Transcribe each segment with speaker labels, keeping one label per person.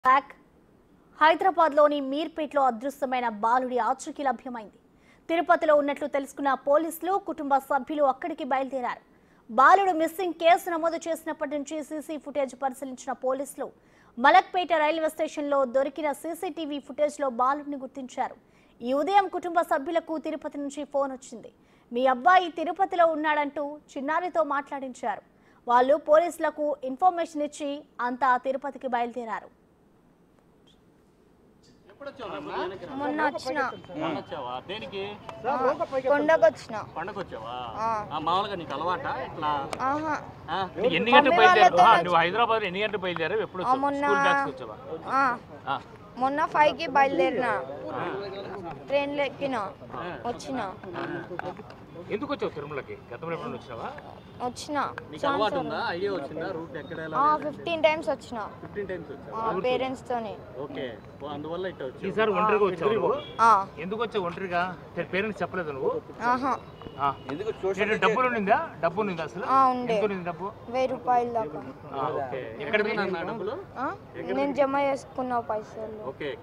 Speaker 1: Back హైదరాబాద్లోని మీర్పేట్లో అదృశ్యమైన బాలుడి ఆచూకీ లభ్యమైంది. తిరుపతిలో ఉన్నట్లు తెలుసుకున్న పోలీసులు కుటుంబ సభ్యులు అక్కడికి బయలుదేరారు. బాలుడు మిస్సింగ్ కేసు నమోదు చేసినప్పటి నుంచి సీసీ ఫుటేజ్ పరిశీలించిన పోలీసులు మలక్పేట రైల్వే స్టేషన్లో దొరికిన సీసీటీవీ ఫుటేజ్లో బాలుడిని గుర్తించారు. ఈ ఉదయం కుటుంబ సభ్యులకు తిరుపతి నుంచి ఫోన్ వచ్చింది. మీ అబ్బాయి తిరుపతిలో ఉన్నాడంటూ చిన్నారితో మాట్లాడించారు. వాళ్ళు పోలీసులకు ఇన్ఫర్మేషన్ ఇచ్చి అంతా తిరుపతికి బయలుదేరారు.
Speaker 2: మొన్న వచ్చిన
Speaker 3: మామూలుగా నీకు అలవాట ఇట్లా
Speaker 4: ఎన్ని గంటలు బయలుదేరావు? నువ్వు హైదరాబాద్ ఎన్ని గంటలు బయలుదేరావు? ఎప్పుడు
Speaker 2: మొన్న 5కి బయలుదేరిన, ట్రైన్లో ఎక్కిన, వచ్చిన.
Speaker 4: ఎందుకు వచ్చావు తిరుమలకి? గతంలో ఎప్పుడు వచ్చినావా?
Speaker 2: వచ్చిన 15 టైమ్స్ వచ్చిన పేరెంట్స్ తోని.
Speaker 4: ఈసారి ఒంటరిగా వచ్చావు? ఎందుకు వచ్చావు ఒంటరిగా? పేరెంట్స్ చెప్పలేదు నువ్వు? డబ్బులు ఉండిందా? డబ్బు ఉండిందా అసలు? డబ్బు
Speaker 2: 1000 రూపాయలు దాకా.
Speaker 4: ఎక్కడ
Speaker 2: నేను జమ చేసుకున్న పైసలు.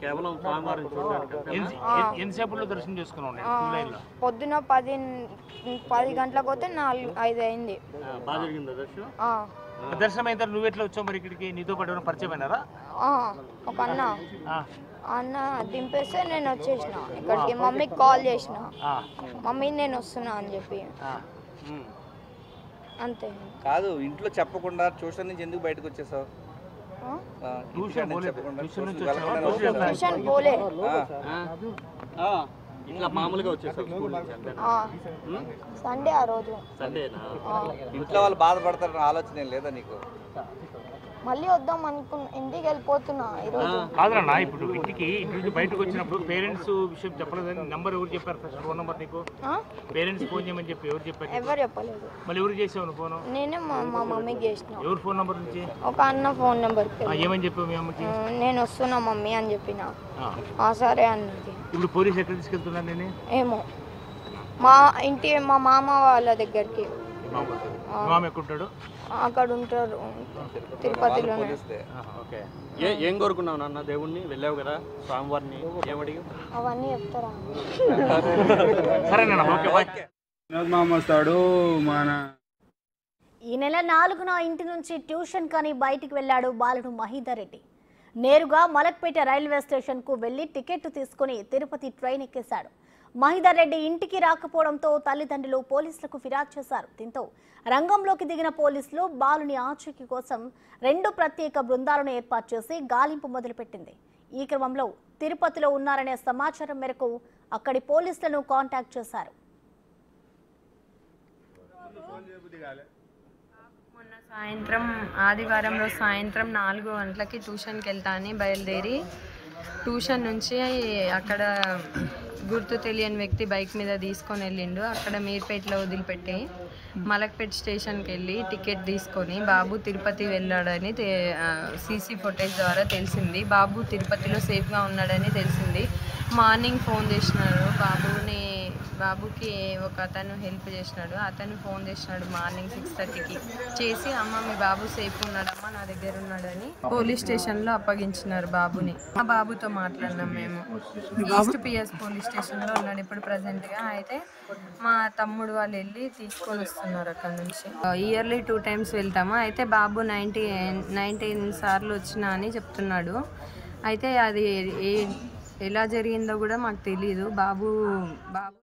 Speaker 4: ఎంతసేపులో దర్శనం చేసుకున్నావు?
Speaker 2: పొద్దున 10 గంటలకు పోతే 4-5 అయింది.
Speaker 4: దర్శనం అయిన తర్వాత నువ్వు ఎట్లా వచ్చావు మరి ఇక్కడికి? నీతో పాటు పరిచయం అయినారా?
Speaker 2: ఒక అన్న దింపేస్తే నేను వచ్చేసిన ఇక్కడికి. మమ్మీకి కాల్ చేసిన, మమ్మీ నేను వస్తున్నా అని చెప్పి. అంతే.
Speaker 5: కాదు, ఇంట్లో చెప్పకుండా ట్యూషన్ నుంచి ఎందుకు బయటకు వచ్చేసావు?
Speaker 2: ట్యూషన్ పోలే,
Speaker 3: ఇట్లా మామూలుగా వచ్చేసావు
Speaker 2: సండే. ఆ రోజు
Speaker 5: ఇంట్లో వాళ్ళు బాధపడతారని ఆలోచన లేదా నీకు?
Speaker 2: మళ్ళీ వద్దాం అనుకున్నా, ఇంటికి వెళ్ళిపోతున్నా ఈరోజు.
Speaker 4: కాదన్నా, ఇప్పుడు ఇంటి నుంచి బయటకు వచ్చినప్పుడు పేరెంట్స్ విషయం చెప్పలేదని నంబర్ ఎవరు చెప్పారు? ఫస్ట్ ఫోన్ నంబర్ నీకు పేరెంట్స్ ఫోన్ చేయమని చెప్పి ఎవరు చెప్పారు?
Speaker 2: ఎవరు చెప్పలేదు.
Speaker 4: మళ్ళీ ఎవరు చేసావు ఫోన్?
Speaker 2: నేనే మా మమ్మీకి చేసిన.
Speaker 4: ఎవరు ఫోన్ నంబర్ నుంచి?
Speaker 2: ఒక అన్న ఫోన్ నెంబర్.
Speaker 4: ఏమని చెప్పావు మీ అమ్మకి?
Speaker 2: నేను వస్తున్నా మమ్మీ అని చెప్పిన. సరే అన్నది.
Speaker 4: ఇప్పుడు పోలీసు ఎక్కడ తీసుకెళ్తున్నా? నేను
Speaker 2: ఏమో మా మామ వాళ్ళ దగ్గరికి.
Speaker 4: మామ ఎక్కడుంటాడు?
Speaker 2: అక్కడ ఉంటారు, తిరుపతిలోనే.
Speaker 3: ఏం కోరుకున్నావు నాన్న? దేవుణ్ణి వెళ్ళావు కదా, స్వామివారిని ఏమడిగి?
Speaker 2: అవన్నీ చెప్తారా?
Speaker 1: ఈ నెల 4న ఇంటి నుంచి ట్యూషన్ కానీ బయటికి వెళ్లాడు బాలుడు మహీధర్ రెడ్డి. నేరుగా మలక్పేట రైల్వే స్టేషన్ కు వెళ్లి టికెట్ తీసుకుని తిరుపతి ట్రైన్ ఎక్కేశాడు. మహీధర్ రెడ్డి ఇంటికి రాకపోవడంతో తల్లిదండ్రులు పోలీసులకు ఫిర్యాదు చేశారు. దీంతో రంగంలోకి దిగిన పోలీసులు బాలుని ఆచూకీ కోసం 2 ప్రత్యేక బృందాలను ఏర్పాటు చేసి గాలింపు మొదలుపెట్టింది. ఈ క్రమంలో తిరుపతిలో ఉన్నారనే సమాచారం మేరకు అక్కడి పోలీసులను కాంటాక్ట్ చేశారు.
Speaker 6: మొన్న సాయంత్రం, ఆదివారం రోజు సాయంత్రం 4 గంటలకి ట్యూషన్కి వెళ్తా అని బయలుదేరి, ట్యూషన్ నుంచి అక్కడ గుర్తు తెలియని వ్యక్తి బైక్ మీద తీసుకొని వెళ్ళిండు. అక్కడ మీర్పేటలో వదిలిపెట్టి మలక్పేట స్టేషన్కి వెళ్ళి టికెట్ తీసుకొని బాబు తిరుపతి వెళ్ళాడని సీసీ ఫుటేజ్ ద్వారా తెలిసింది. బాబు తిరుపతిలో సేఫ్గా ఉన్నాడని తెలిసింది. మార్నింగ్ ఫోన్ చేసినారు బాబుకి ఒక అతను హెల్ప్ చేసినాడు. అతను ఫోన్ చేసినాడు మార్నింగ్ 6:30కి చేసి, అమ్మ మీ బాబు సేఫ్ ఉన్నాడమ్మా, నా దగ్గర ఉన్నాడని పోలీస్ స్టేషన్లో అప్పగించినారు బాబుని. మా బాబుతో మాట్లాడినాం మేము. ఈస్ట్ పిఎస్ పోలీస్ స్టేషన్లో ఉన్నాడు ఇప్పుడు ప్రజెంట్గా. అయితే మా తమ్ముడు వాళ్ళు వెళ్ళి తీసుకొని వస్తున్నారు అక్కడ నుంచి. ఇయర్లీ 2 times వెళ్తాము. అయితే బాబు 19 సార్లు వచ్చినా అని చెప్తున్నాడు. అయితే అది ఎలా జరిగిందో కూడా మాకు తెలీదు. బాబు